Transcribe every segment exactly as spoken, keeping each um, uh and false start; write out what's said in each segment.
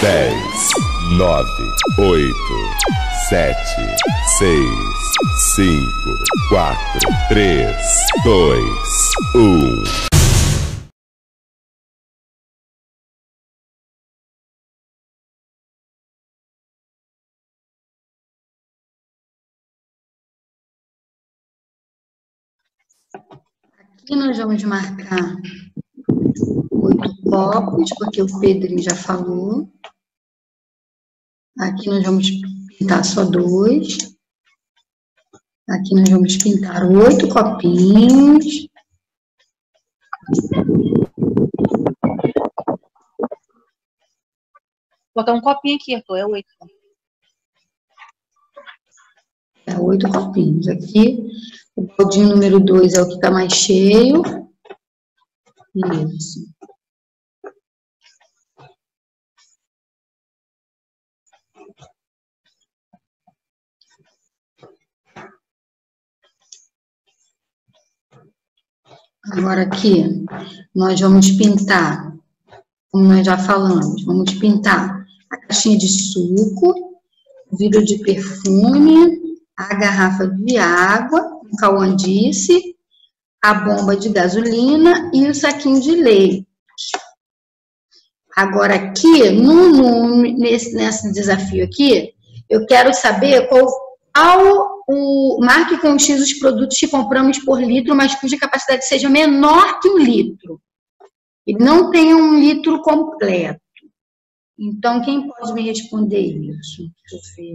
dez, nove, oito, sete, seis, cinco, quatro, três, dois, um. Aqui nós vamos marcar oito copos, porque o Pedrinho já falou. Aqui nós vamos pintar só dois. Aqui nós vamos pintar oito copinhos. Vou botar um copinho aqui, pô, é oito. É oito copinhos. Aqui, o baldinho número dois é o que está mais cheio. Isso. Agora aqui, nós vamos pintar, como nós já falamos, vamos pintar a caixinha de suco, o vidro de perfume, a garrafa de água, o Cauã disse, a bomba de gasolina e o saquinho de leite. Agora aqui, no, no, nesse, nesse desafio aqui, eu quero saber qual, qual o marque com X os produtos que compramos por litro, mas cuja capacidade seja menor que um litro. E não tenha um litro completo. Então, quem pode me responder isso? Deixa eu ver.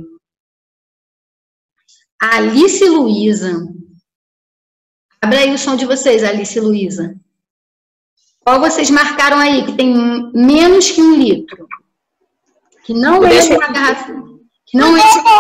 Alice e Luísa. Abre aí o som de vocês, Alice e Luísa. Qual vocês marcaram aí, que tem menos que um litro? Que não é uma garrafa. Que não é.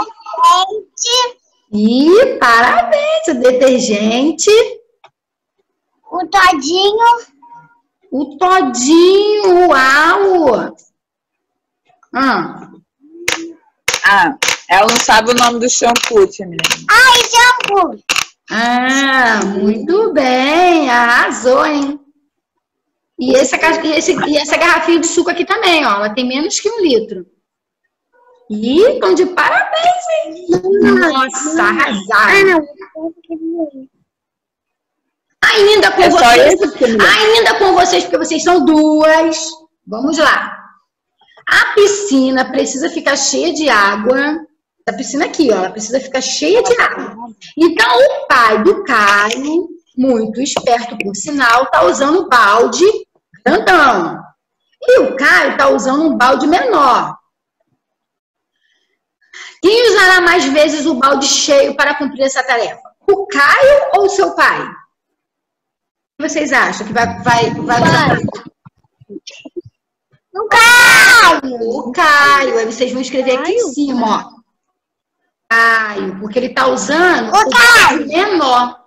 Ih, parabéns, o detergente. O todinho. O todinho, uau! Ah. ah, ela não sabe o nome do shampoo, tia menina. Ai, shampoo! Ah, muito bem, arrasou, hein? E essa, e, esse, e essa garrafinha de suco aqui também, ó, ela tem menos que um litro. Ih, estão de parabéns, hein? Nossa, arrasaram. Ainda com é vocês, esse, ainda com vocês, porque vocês são duas. Vamos lá. A piscina precisa ficar cheia de água. A piscina aqui, ó, ela precisa ficar cheia de água. Então, o pai do Caio, muito esperto por sinal, tá usando um balde grandão. E o Caio tá usando um balde menor. Quem usará mais vezes o balde cheio para cumprir essa tarefa? O Caio ou o seu pai? O que vocês acham que vai, vai, vai usar? O Caio! O Caio. Aí vocês vão escrever aqui em cima, ó. Caio, porque ele está usando o balde menor.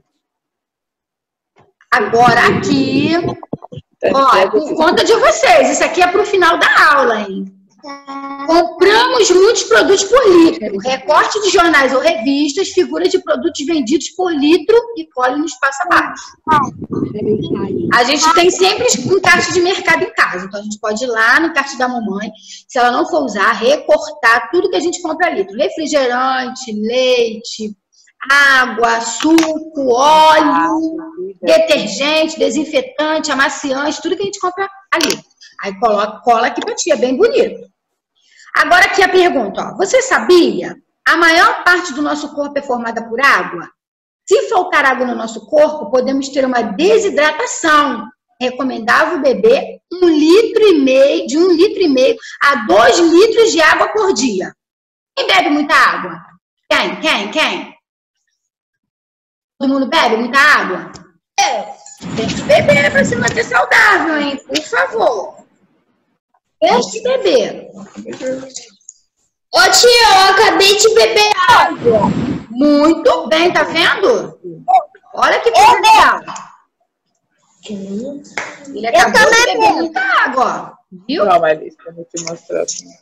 Agora aqui, ó, é por conta de vocês. Isso aqui é para o final da aula, hein? Compramos muitos produtos por litro. Recorte de jornais ou revistas, figuras de produtos vendidos por litro e colhe no espaço abaixo. A gente tem sempre um kart de mercado em casa. Então, a gente pode ir lá no kart da mamãe, se ela não for usar, recortar tudo que a gente compra a litro. Refrigerante, leite, água, suco, óleo, detergente, desinfetante, amaciante, tudo que a gente compra a litro. Aí coloca, cola aqui pra ti, é bem bonito. Agora aqui a pergunta, ó. Você sabia? A maior parte do nosso corpo é formada por água? Se faltar água no nosso corpo, podemos ter uma desidratação. Recomendável beber um litro e meio, de um litro e meio a dois litros de água por dia. Quem bebe muita água? Quem? Quem? Quem? Todo mundo bebe muita água? Tem que beber para se manter saudável, hein? Por favor. Tem que beber. Ô tia, eu acabei de beber água. Muito bem, tá vendo? Olha que coisa legal. Ele acabou eu de também beber muita água, ó. Viu? Não, Alice, eu vou te mostrar.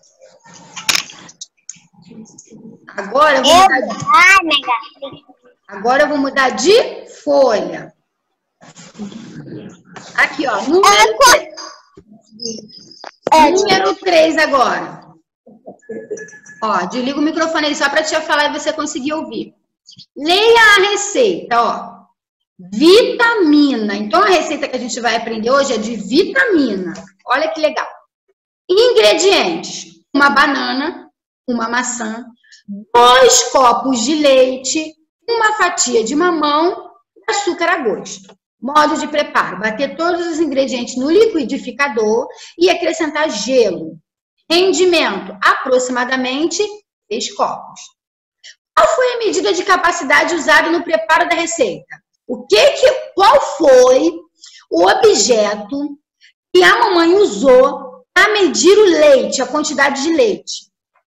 Agora eu vou mudar de... Agora eu vou mudar de folha. Aqui, ó. Número... Número três agora. Ó, desliga o microfone aí só para a tia falar e você conseguir ouvir. Leia a receita, ó. Vitamina. Então, a receita que a gente vai aprender hoje é de vitamina. Olha que legal. Ingredientes. Uma banana, uma maçã, dois copos de leite, uma fatia de mamão e açúcar a gosto. Modo de preparo. Bater todos os ingredientes no liquidificador e acrescentar gelo. Rendimento. Aproximadamente seis copos. Qual foi a medida de capacidade usada no preparo da receita? O que que, qual foi o objeto que a mamãe usou para medir o leite, a quantidade de leite?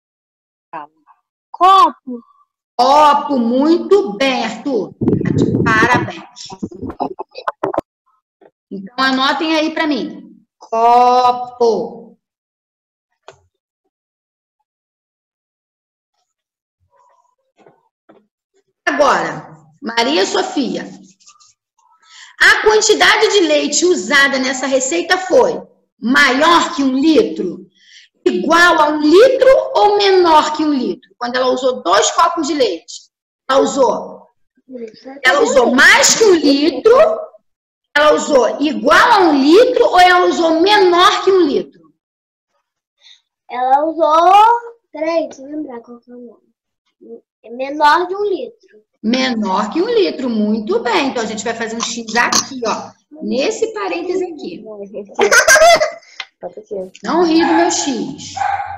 Copo. Copo, muito bem, Arthur. Parabéns. Então, anotem aí para mim. Copo. Agora, Maria Sofia. A quantidade de leite usada nessa receita foi maior que um litro, igual a um litro ou menor que um litro? Quando ela usou dois copos de leite, ela usou, ela usou mais que um litro, ela usou igual a um litro ou ela usou menor que um litro? Ela usou... Peraí, deixa eu lembrar qual que é o nome. É menor de um litro. Menor que um litro, muito bem. Então, a gente vai fazer um X aqui, ó. Nesse parêntese aqui. Não ri do meu X.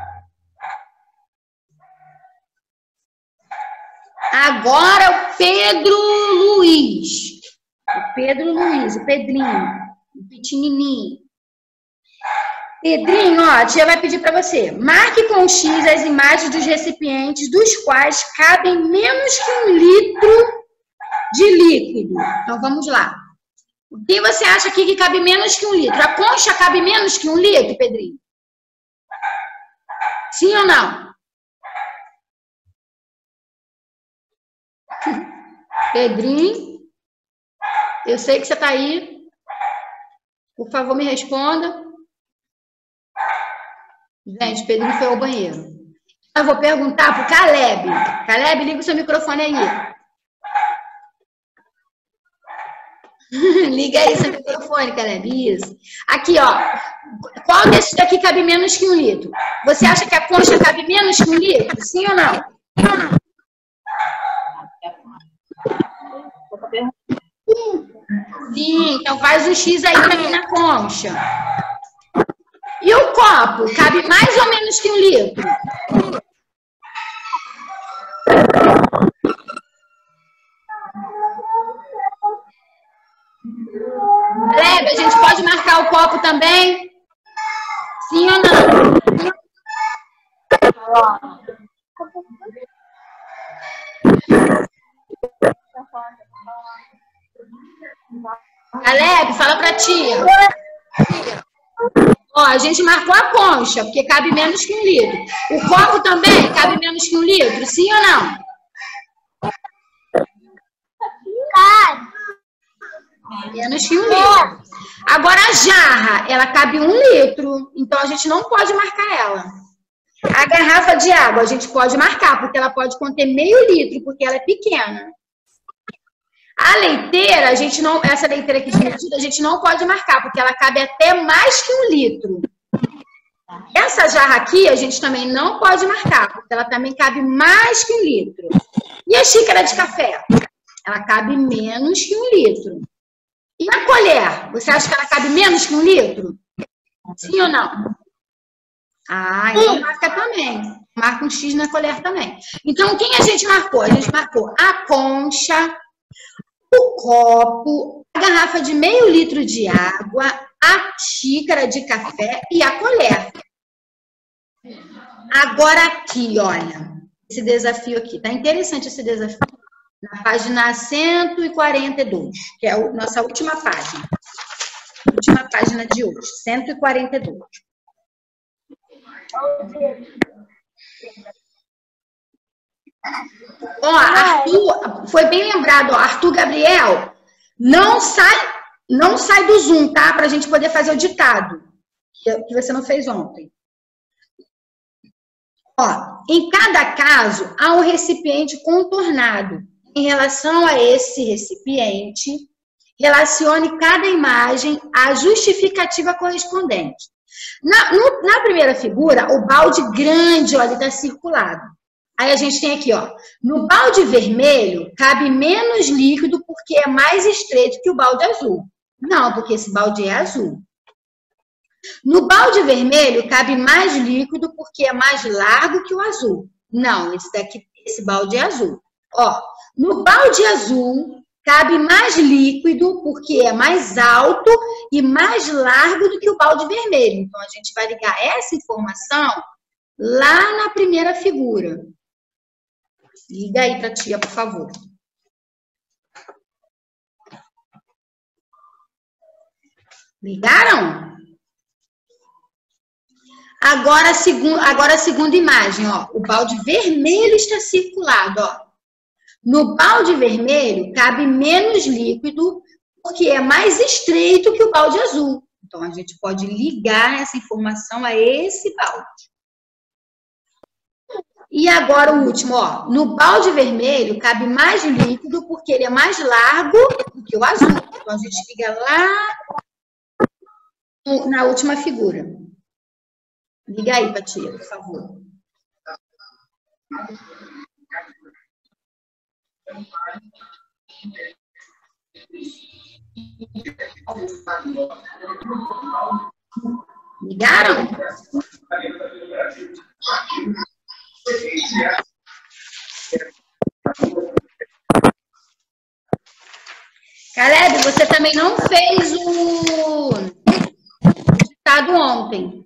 Agora, o Pedro Luiz. O Pedro Luiz, o Pedrinho. O pequenininho. Pedrinho, ó, a tia vai pedir para você. Marque com X as imagens dos recipientes dos quais cabem menos que um litro de líquido. Então, vamos lá. O que você acha aqui que cabe menos que um litro? A concha cabe menos que um litro, Pedrinho? Sim ou não? Pedrinho, eu sei que você está aí. Por favor, me responda. Gente, Pedrinho foi ao banheiro. Eu vou perguntar para o Caleb. Caleb, liga o seu microfone aí. Liga aí seu microfone, Caleb. Isso. Aqui, ó. Qual desses daqui cabe menos que um litro? Você acha que a concha cabe menos que um litro? Sim ou não? Sim, então faz um X aí para mim na concha. E o copo? Cabe mais ou menos que um litro? Lebe, a gente pode marcar o copo também? Sim ou não? Caleb, fala pra tia. Ó, a gente marcou a concha, porque cabe menos que um litro. O copo também cabe menos que um litro, sim ou não? Cabe. Menos que um litro. Agora, a jarra, ela cabe um litro, então a gente não pode marcar ela. A garrafa de água, a gente pode marcar, porque ela pode conter meio litro, porque ela é pequena. A leiteira, a gente não, essa leiteira aqui de medida, a gente não pode marcar, porque ela cabe até mais que um litro. Essa jarra aqui, a gente também não pode marcar, porque ela também cabe mais que um litro. E a xícara de café? Ela cabe menos que um litro. E a colher? Você acha que ela cabe menos que um litro? Sim ou não? Ah, então marca também. Marca um X na colher também. Então, quem a gente marcou? A gente marcou a concha, o copo, a garrafa de meio litro de água, a xícara de café e a colher. Agora aqui, olha, esse desafio aqui. Tá interessante esse desafio. Na página cento e quarenta e dois, que é a nossa última página. Última página de hoje, cento e quarenta e dois. Ó, Arthur, foi bem lembrado, ó, Arthur Gabriel, não sai, não sai do Zoom, tá? Pra gente poder fazer o ditado. que você não fez ontem. Ó, em cada caso, há um recipiente contornado. Em relação a esse recipiente, relacione cada imagem à justificativa correspondente. Na, no, na primeira figura, o balde grande, olha, está circulado. Aí a gente tem aqui, ó, no balde vermelho cabe menos líquido porque é mais estreito que o balde azul. Não, porque esse balde é azul. No balde vermelho cabe mais líquido porque é mais largo que o azul. Não, esse daqui, esse balde é azul. Ó, no balde azul cabe mais líquido porque é mais alto e mais largo do que o balde vermelho. Então a gente vai ligar essa informação lá na primeira figura. Liga aí pra tia, por favor. Ligaram? Agora a, segu agora a segunda imagem, ó. O balde vermelho está circulado, ó. No balde vermelho cabe menos líquido porque é mais estreito que o balde azul. Então a gente pode ligar essa informação a esse balde. E agora o último, ó. No balde vermelho cabe mais líquido porque ele é mais largo do que o azul. Então a gente liga lá na última figura. Liga aí, Patia, por favor. Ligaram? Caleb, você também não fez o ditado ontem.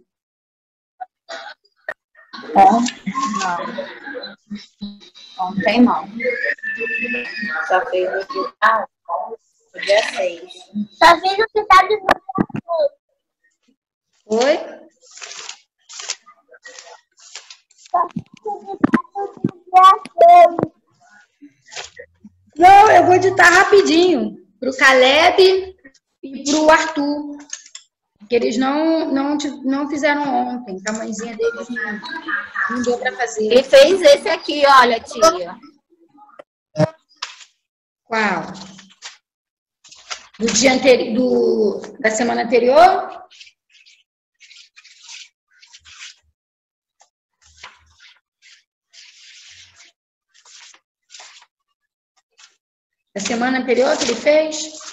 Ontem não. Ontem não. Só fez o ditado no dia seis. Só fiz o ditado no dia seis. Oi? Só fiz o ditado no dia seis. Não, eu vou editar rapidinho para o Caleb e para o Arthur. Que eles não, não, não fizeram ontem. A mãezinha deles não, não deu para fazer. Ele fez esse aqui, olha, tia. Qual? Do dia anterior, do, da semana anterior? Da semana anterior que ele fez?